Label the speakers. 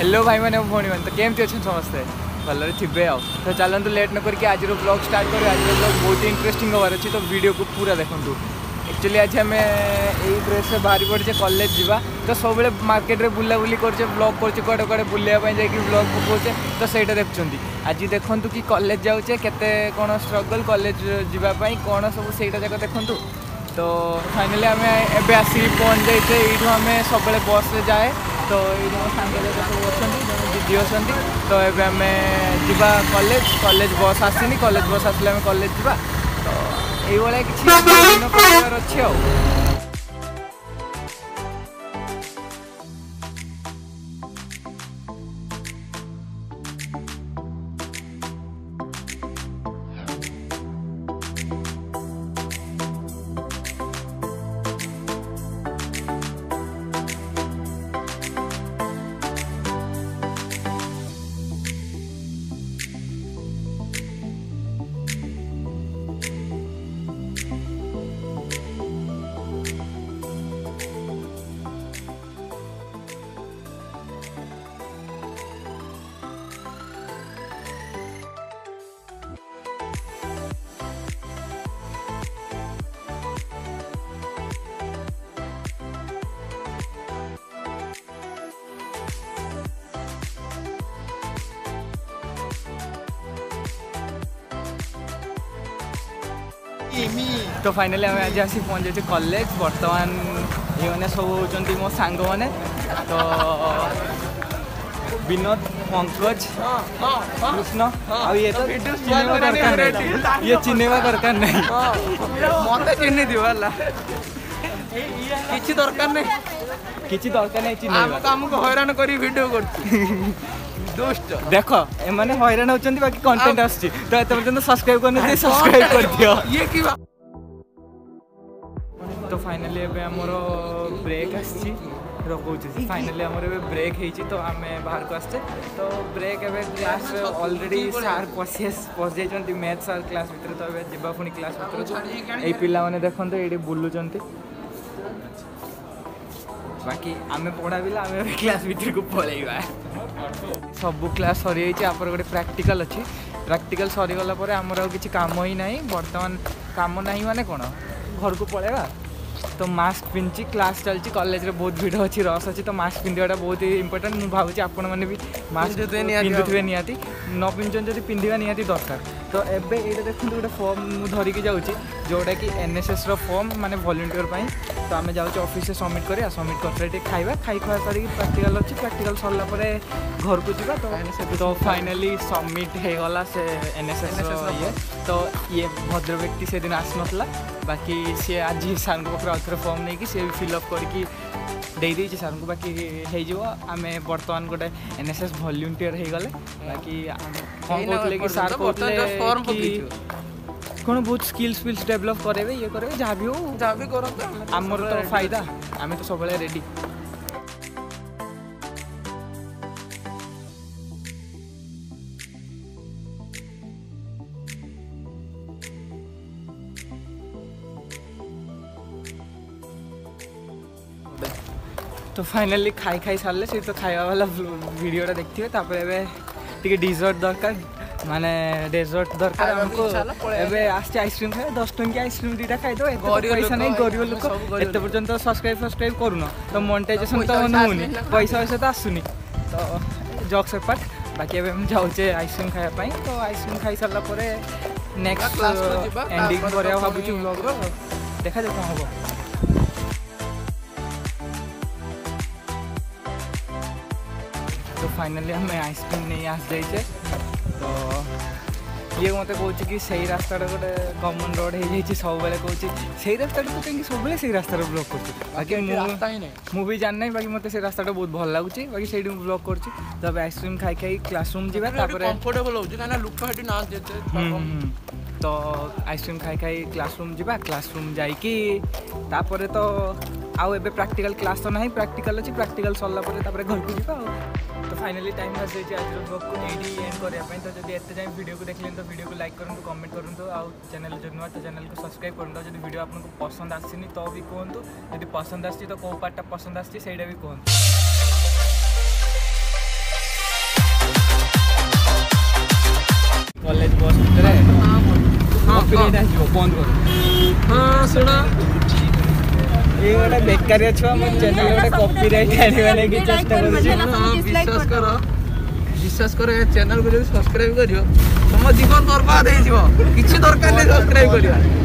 Speaker 1: Hello भाई मैंने भौणी मैंने तो केमती अच्छे समस्ते भलरे थे आ तो चलतु लेट न करके आज ब्लॉग स्टार्ट करें। आज ब्लॉग बहुत इंटरेस्टिंग हबार अच्छी तो वीडियो को पूरा देखूँ। एक्चुअली आज आम यही ड्रेस से बाहरी पड़े कॉलेज जावा तो सब मार्केट में बुलाबुली करचे ब्लॉग करचे कड़े कड़े बुलायापाई जाकि ब्लॉग पकाचे तो सहीटा देखुं। आज देखूँ कि कॉलेज जाऊे केते कौन स्ट्रगल कॉलेज जावाई कौन सब सहीटा जाक देखूँ। तो फाइनाली आम एवं आसिक पहुँच जाइए यू आम सब बस रे जाए तो ये मो सांग सब अच्छा दीदी अच्छा तो ये आम जा कॉलेज बस आसनी कॉलेज बस आसले आम कॉलेज जा तो ये किसी दिन कर अच्छे। तो फाइनाली आम आज आसी पहुँच जाए कॉलेज। बर्तमान ये मैंने सब होती मो सांग मैंने तो विनोद पंकज कृष्ण ये तो चिन्हवा दरकार नहीं ये चिन्हवा दरकार नहीं मत चिन्ह दिवाला किसी दरकार नहीं चिन्ह काम को हैरान करी वीडियो कर देख एमाने हैरान होचंती बाकी कंटेंट आछी तो एते पर्यंत सब्सक्राइब करने सब्सक्राइब कर दियो ये की तो फाइनली एबे हमर ब्रेक आछी रखौची फाइनली हमर एबे ब्रेक हेची तो आमे बाहर को आछे तो ब्रेक एबे क्लास ऑलरेडी सर पहुंच जाइछंती मैथ सर क्लास भीतर तो एबे जिबा पुनी क्लास भीतर एई पिला माने देखंतो एडी बुल्लुचंती बाकी आमे पढ़ा बिला आमे क्लास भीतर को पळैबा सब क्लास सरी जाइए गोटे प्रैक्टिकल अच्छी प्रैक्टिकल सरीगला आमर किसी काम ही ना बर्तमान काम ना माने कौन घर को पलैबा तो मास्क पिंधि क्लास चलती कॉलेज रे बहुत भीड़ अच्छी रस अच्छी तो मास्क पिंधा बहुत ही इंपोर्टेंट मुझे भावी आपण मैंने भी मास्क पिंधुवे निहाती न पिंधुन जब पिंधा निहाती दरकार तो एबे ये देखते गोटे फॉर्म मुझे धरिकी जाऊँगी जोटा कि एनएसएस रो फॉर्म माने वॉलंटियर तो आम जाऊँ ऑफिस से सबमिट करा सबमिट कर खाଇବା खाई खुआ सारी प्रैक्टिकल अच्छी प्रैक्टिकल सरला घर को जीवा तो फाइनाली सबमिट हो गला से एनएसएस ये तो ये भद्र व्यक्ति से दिन आसनला बाकी सी आज सर पाखे फॉर्म नहीं कि सी फिलअप करके दे सर को बाकी आम बर्तमान गोटे एनएसएस वॉलंटियर हो गले बाकी कौन कहते कि सर कहते कौन बहुत स्किल्स डेवलप करेंगे ये करेंगे जहाँ भी हो जहाँ भी करो आमर तो फायदा आम तो सब रेडी। तो फाइनाली खाई सारे से तो खाଇବା वाला वीडियोटा देखिए टे डिजर्ट दरकार माने डेजर्ट दरकार हमको एबे आस्ते आइसक्रीम खाए 10 टंकी आइसक्रीम दीटा खाई दो पैसा नहीं गरीब लोक एत पर्यंत सब्सक्राइब करूना तो मोनेटाइजेशन तो होनी पैसा तो आसुनी तो जॉक्स पार्ट बाकी एबे हम जाऊे आइसक्रीम खायापाई तो आइसक्रीम खाई सारा नेक्स्ट एंडिंग करिया भाबुची व्लॉग रो देखा जाए कौन हम। तो फाइनाली हमें आइसक्रीम नहीं आस जाइए तो ये मत कह कि सही रास्ता गोटे कमन रोड हो जाए सब बेले कौन से रास्ता तो कहीं सब से रास्ता ब्लॉक कर मुझे जानना बाकी मत से रास्ता बहुत भल लगुच बाकी से ब्लॉक कर आइसक्रीम खाई खाई क्लासरूम जावा कंफर्टेबल तो आइसक्रीम खाई खाई क्लासरूम जावा क्लासरूम जाइकी तो आउ एबे प्रैक्टिकल क्लास तो नहीं प्रैक्टिकल अच्छी प्रैक्टिकल सरला घर को जावा तो फाइनाली टाइम आस जाइए आज ब्लॉग को ये एंड करने तो जब एत जाए वीडियो को देखले तो वीडियो को लाइक करूँ कमेंट करूँ आउ चैनल जो नुआ तो चैनल को सब्सक्राइब करूँ जब वीडियो आपको पसंद आसनी तो भी कहतु जब पसंद आसी तो कौ पार्टा पसंद आसी भी कहतु। कॉलेज बस भितर कॉपीराइट आसीबो बंद कर
Speaker 2: हां सुना
Speaker 1: ये गोटे बेकारिया छुआ मो चैनल गोटे कॉपीराइट आनिबा लागि चेष्टा करू
Speaker 2: विश्वास कर चैनल को सब्सक्राइब करियो तुम जीवन बर्बाद हो किसी दरकार नहीं सब्सक्राइब करियो